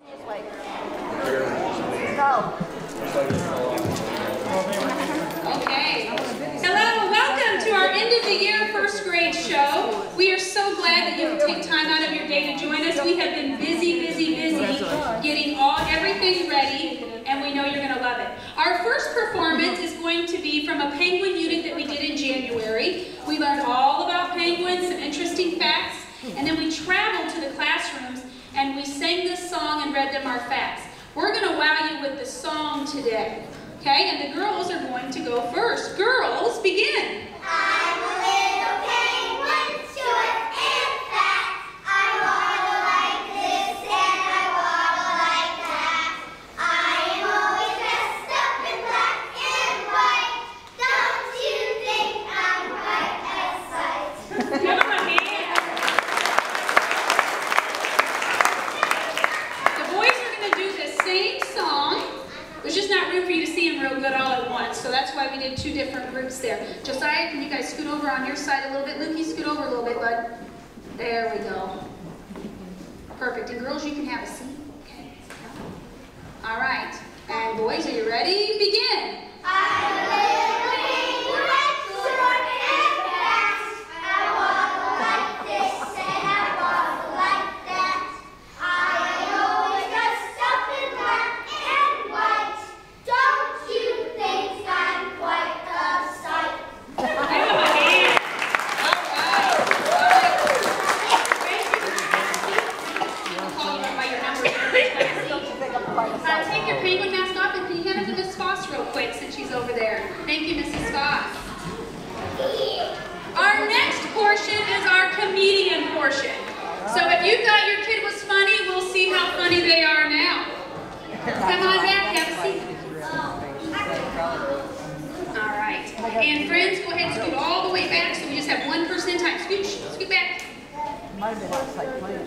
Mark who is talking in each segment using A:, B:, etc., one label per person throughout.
A: Okay. Hello, welcome to our end of the year first grade show. We are so glad that you can take time out of your day to join us. We have been busy getting everything ready, and we know you're going to love it. Our first performance is going to be from a penguin unit that we did in January. We learned all about penguins, some interesting facts, and then we traveled to the classrooms and we sang this song and read them our facts. We're going to wow you with the song today. Okay, and the girls are going to go first. Girls, begin.
B: I'm a little penguin, short and fat. I waddle like this and I waddle like that. I am always dressed up in black and white. Don't you think I'm quite a sight?
A: Give them a hand. The boys are going to do the same song. There's just not room for you to see them real good all at once, so that's why we did two different groups there. Josiah, can you guys scoot over on your side a little bit? Lukey, scoot over a little bit, bud. There we go. Perfect. And girls, you can have a seat. Okay. All right. And boys, are you ready? Begin.
B: I'm a little penguin, short and fast. I waddle like this and I waddle like that. I am always dressed up in black and white. Don't you think I'm quite a sight?
A: Give them a hand. All right. I'll call you up by your number. Take your penguin mask off and can you hand it to Miss Foss real quick since she's over there. Thank you, Mrs. Foss. Our next portion is our comedian portion. So if you thought your kid was funny, we'll see how funny they are now. Come on back, have a seat. All right. And friends, go ahead and scoot all the way back so we just have one person at a time. Scoot back.
C: Might have been outside playing.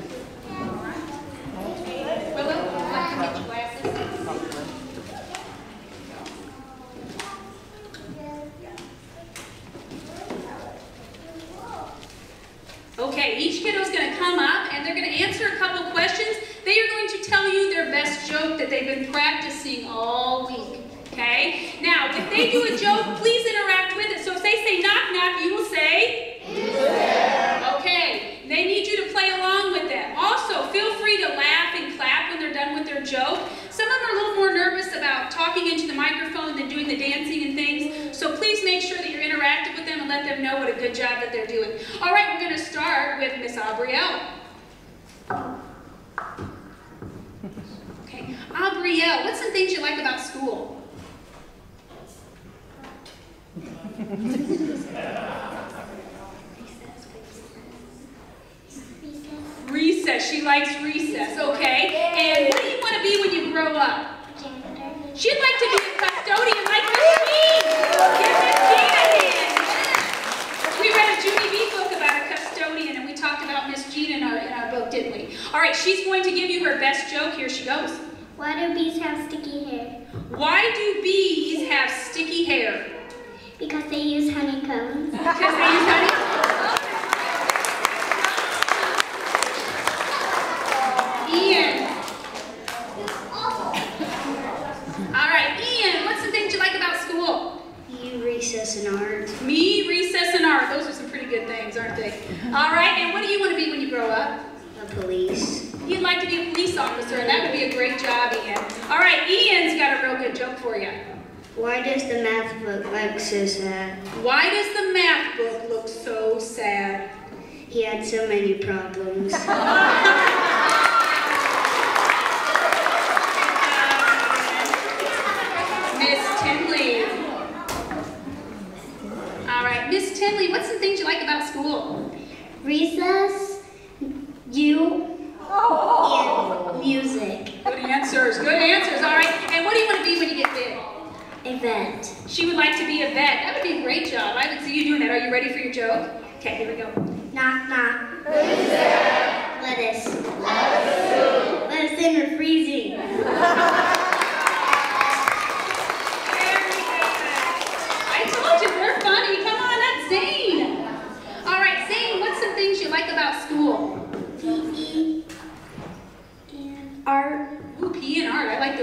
A: Willow, would you like to get your glasses? Okay, each kiddo's going to come up and they're going to answer a couple questions. They are going to tell you their best joke that they've been practicing all week. Okay? Now, if they do a joke, please interact with it. So if they say knock knock, you will say? Yeah. Okay. They need you to play along with them. Also, feel free to laugh and clap when they're done with their joke. Some of them are a little more nervous about talking into the microphone than doing the dancing and things. So please make sure that you're interactive with them and let them know what a good job that they're doing. All right, we're going to start with Miss Aubrielle. Okay, Aubrielle, what's some things you like about school? Recess. She likes recess. Okay. And what do you want to be when you grow up?
B: Janitor.
A: She'd like to be a custodian like Miss Jean. Give Miss Jean a hand. We read a Judy B book about a custodian, and we talked about Miss Jean in our book, didn't we? All right. She's going to give you her best joke. Here she goes.
B: Why do bees have sticky hair?
A: Why do bees have sticky hair?
B: Because they use honeycombs.
A: Because they use honeycombs. Ian. All right, Ian, what's some things you like about school?
B: You recess in art.
A: Me, recess, and art. Those are some pretty good things, aren't they? All right, and what do you want to be when you grow up?
B: A police.
A: You'd like to be a police officer, and that would be a great job, Ian. All right, Ian's got a real good joke for you.
B: Why does the math book look so sad?
A: Why does the math book look so sad?
B: He had so many problems.
A: Miss Tinley. All right, Miss Tinley, what's some things you like about school?
B: Recess, you, and music.
A: Good answers, good answers. All right, and what do you want to be when you get big?
B: A vet.
A: She would like to be a vet. That would be a great job. I would see you doing that. Are you ready for your joke? Okay, here we go.
B: Knock, knock. Who's there? Lettuce. Lettuce in or freezing.
A: I told you, they're funny. Come on, that's Zane. All right, Zane, what's some things you like about school?
B: PE and art.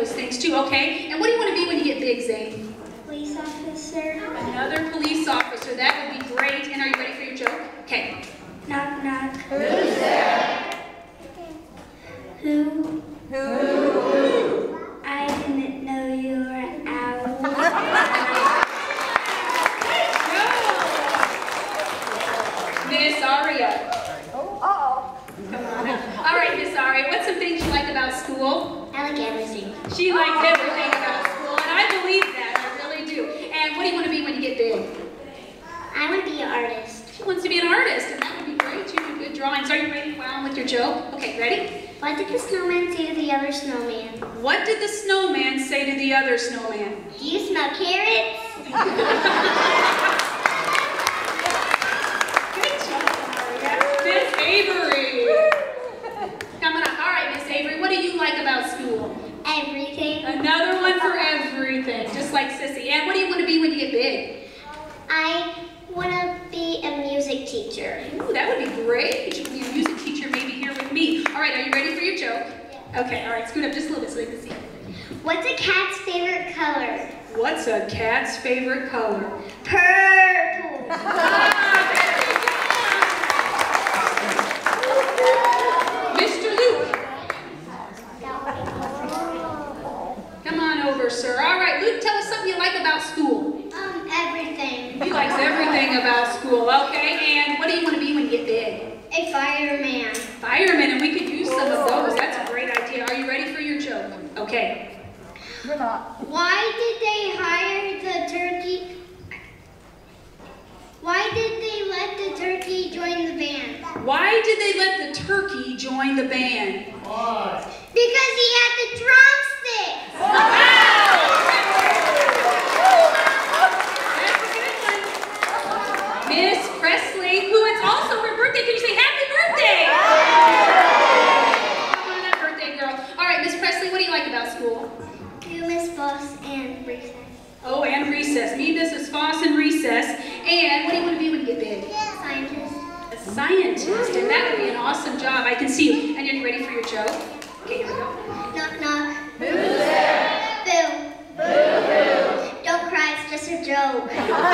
A: those things too, okay? And what do you want to be when you get big, Zane?
B: Police officer.
A: Another police officer. That would be great. And are you ready for your joke? Okay.
B: Knock, knock.
C: Who's there?
B: Who?
C: Who?
B: I didn't know you were out.
A: Miss Aria.
C: Uh-oh.
A: Come on up. All right, Miss Aria, what's some things you like about school?
B: I like everything.
A: She likes everything about school, and I believe that. I really do. And what do you want to be when you get big?
B: I want to be an artist.
A: She wants to be an artist, and that would be great. You do good drawings. Are you ready to go on with your joke? Okay, ready?
B: What did the snowman say to the other snowman?
A: What did the snowman say to the other snowman?
B: Do you smell carrots?
A: Good job, Aria. Miss Avery. Coming up. All right, Miss Avery, what do you like about school?
B: Everything.
A: Another one for everything, just like Sissy. And what do you want to be when you get big?
B: I want to be a music teacher.
A: Ooh, that would be great. You should be a music teacher maybe here with me. All right, are you ready for your joke? Okay, all right, scoot up just a little bit so they can see.
B: What's a cat's favorite color?
A: What's a cat's favorite color?
B: Purple.
A: Mr. Luke. Come on over, sir. All right, Luke, tell us something you like about school.
B: Everything.
A: He likes everything about school, okay? And what do you want to be when you get big?
B: A fireman.
A: Fireman, and we could use some of those. That's a great idea. Are you ready for your joke? Okay.
C: You're not.
B: Why did they hire the turkey? Why did they let the turkey join the band?
A: Why did they let the turkey join the band?
B: Because he had the drumsticks.
A: Miss Presley, who it's also her birthday. Can you say happy birthday? Come on up, birthday girl. All right, Miss Presley, what do you like about school?
B: You, Miss Boss, and recess.
A: Oh, and recess. Me, Mrs. Foss, and recess. And what do you want to be when you get big?
B: Scientist.
A: A scientist, and that would be an awesome job. I can see you. And are you ready for your joke? Okay, here we go.
B: Knock, knock.
C: Who's there?
B: Boo.
C: Boo-hoo.
B: Don't cry, it's just a joke.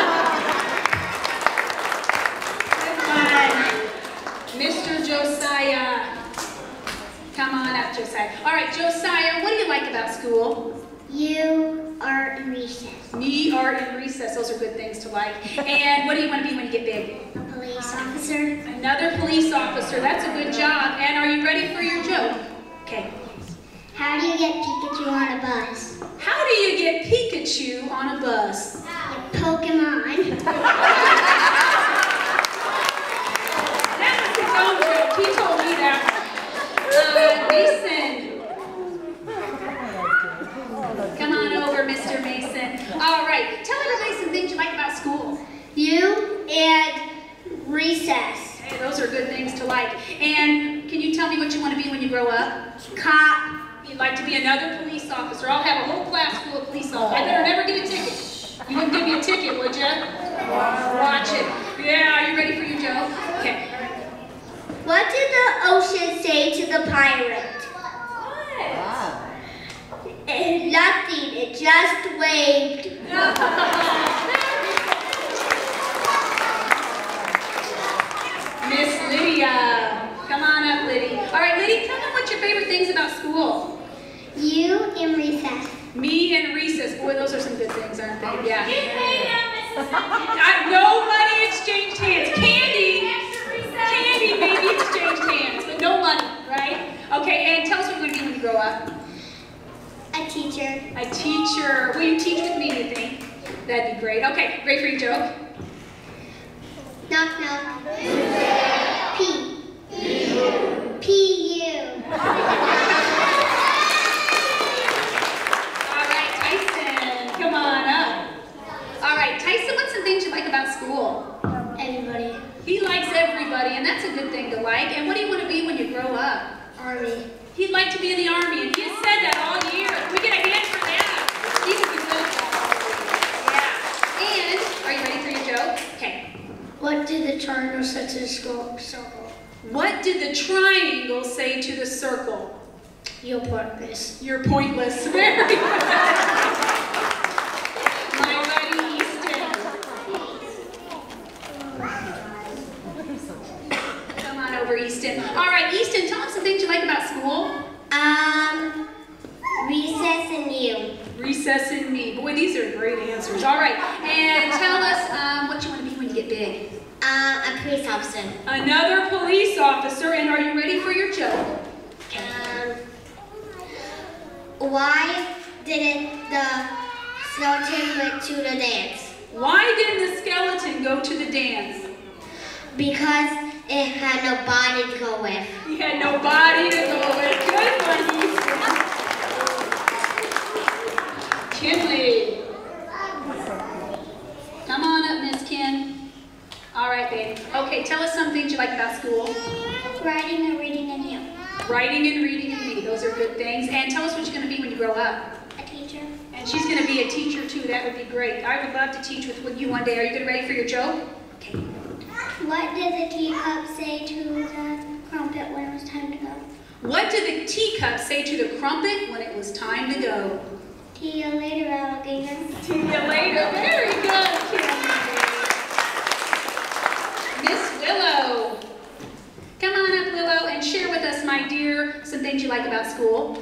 A: Mr. Josiah. Come on up, Josiah. All right, Josiah, what do you like about school?
B: You are in recess.
A: Me, art, and recess. Those are good things to like. And what do you want to be when you get big?
B: A police officer.
A: Another police officer. That's a good job. And are you ready for your joke? Okay.
B: How do you get Pikachu on a bus?
A: How do you get Pikachu on a bus?
B: You poke him on.
A: That was his own joke. He told me that. Mason. Come on over, Mr. Mason. All right. Tell everybody some things you like about school.
B: You and recess.
A: Hey, those are good things to like. And can you tell me what you want to be when you grow up?
B: Cop.
A: You'd like to be another police officer. I'll have a whole class full of police officers. I better never get a ticket. You wouldn't give me a ticket, would you? Watch it. Yeah, are you ready for your joke? Okay.
B: What did the ocean say to the pirate?
C: Ah.
B: Nothing, it just waved.
A: Miss Lydia. Come on up, Liddy. All right, Liddy, tell them what your favorite things about school.
B: You and recess.
A: Me and recess. Boy, those are some good things, aren't they? Yeah. Nobody exchanged hands. Candy maybe exchanged hands, but no money, right? Okay, and tell us what you're going to be when you grow up.
B: A teacher.
A: A teacher. Will you teach with me, you think? That'd be great. Okay, ready for your joke?
B: Knock, knock. P. P-U.
A: All right, Tyson, come on up. All right, Tyson, what's some things you like about school?
B: Everybody.
A: He likes everybody, and that's a good thing to like. And what do you want to be when you grow up?
B: Army.
A: He'd like to be in the Army, and he has said that all year. Can we get a hand for that? He would be good at that. Yeah. And, are you ready for your joke? Okay.
B: What did the triangle say to the circle?
A: What did the triangle say to the circle?
B: You're pointless.
A: You're pointless. Very good. My buddy Easton. Come on over, Easton. All right, Easton, tell us some things you like about school.
B: Recess and you.
A: Recess and me. Boy, these are great answers. All right, and tell us what you want to be when you get big.
B: A police officer.
A: Another police officer, and are you ready for your joke?
B: Why didn't the skeleton go to the dance?
A: Why didn't the skeleton go to the dance?
B: Because it had no body to go with.
A: He had no body to go with. Good one, Easton. Kinley. Come on up, Miss Kin. All right, babe. Okay, tell us some things you like about school.
B: Writing and reading and you.
A: Writing and reading and me. Those are good things. And tell us what you're going to be when you grow up.
B: A teacher.
A: And she's going to be a teacher, too. That would be great. I would love to teach with you one day. Are you ready for your joke? Okay.
B: What did the teacup say to the crumpet when it was time to go?
A: What did the teacup say to the crumpet when it was time to go?
B: See you later, alligator.
A: See you later. Very good, Kim. Miss Willow. Come on up, Willow, and share with us, my dear, some things you like about school.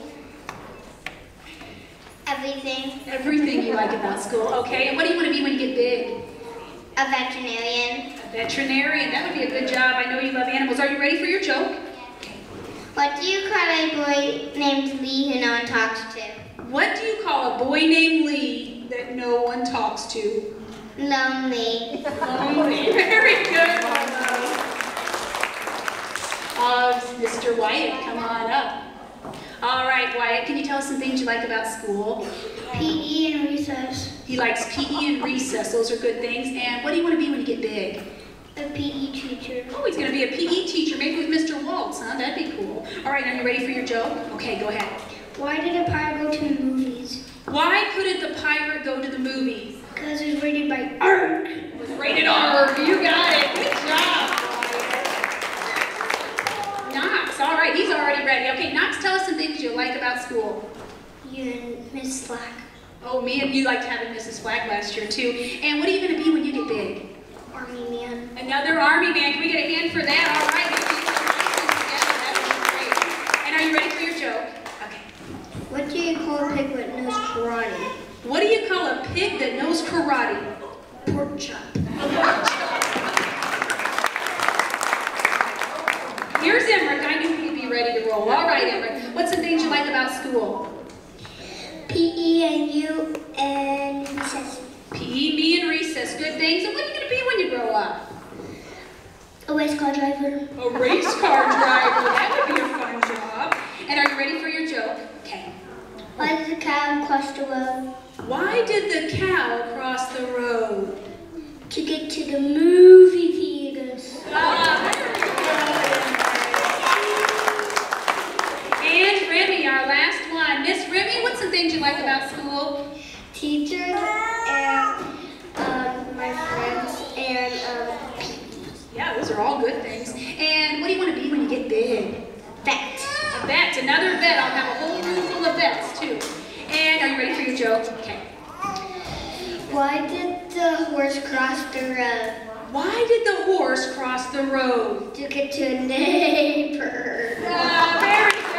B: Everything.
A: Everything you like about school. Okay, and what do you want to be when you get big?
B: A veterinarian.
A: A veterinarian. That would be a good job. I know you love animals. Are you ready for your joke?
B: What do you call a boy named Lee who no one talks to?
A: What do you call a boy named Lee that no one talks to?
B: Lonely.
A: Lonely. Very good. Mr. Wyatt, come on up. All right, Wyatt, can you tell us some things you like about school?
B: PE and recess.
A: He likes PE and recess. Those are good things. And what do you want to be when you get big?
B: A PE teacher.
A: Oh, he's going to be a PE teacher, maybe with Mr. Waltz, huh? That'd be cool. All right, are you ready for your joke? Okay, go ahead.
B: Why did a pirate go to the movies?
A: Why couldn't the pirate go to the movies?
B: Because it was rated by ARG.
A: It was rated R. You got it. Good job. Knox, all right, he's already ready. Okay, Knox, tell us some things you like about school.
B: You and Miss Slack.
A: Oh, me and you liked having Mrs. Flag last year, too. And what are you going to be when you get big?
B: Army man.
A: Another Army man. Can we get a hand for that? All right, let's do some together. That would be great. And are you ready for your joke? Okay.
B: What do you call a pig that knows karate?
A: What do you call a pig that knows karate?
B: Pork chop.
A: Here's Emmerich. I knew he'd be ready to roll. All right, Emmerich. What's some things you like about school?
B: PE and you and recess.
A: PE, me, and recess. Good things. And what are you going to be when you grow up?
B: A race car driver.
A: A race car driver. That would be a fun job. And are you ready for your joke? Okay.
B: Why did the cow cross the road?
A: Why did the cow cross the road?
B: To get to the movie theaters.
A: Ah, very good. And Remy, our last one. Miss Remy, what's some things you like about school?
B: Teachers and my friends and
A: Yeah, those are all good things. And what do you want to be when you get big?
B: vet.
A: A vet, another vet. I'll have a whole room full of vets, too. And are you ready for your joke? Okay.
B: Why did the horse cross the road?
A: Why did the horse cross the road?
B: To get to a neighbor.
A: Very good.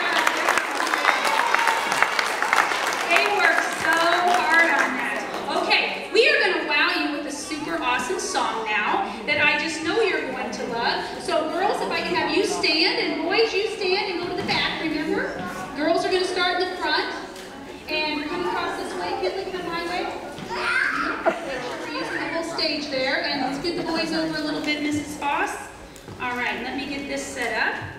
A: They worked so hard on that. Okay, we are going to wow you with a super awesome song now that I just know you're going to love. So girls, if I can have you stand, and boys, you stand and go to the back, remember? Girls are going to start in the front. And come across this way, Kinley, come my way. Make sure we're using the whole stage there. And let's get the boys over a little bit, Mrs. Foss. All right, let me get this set up.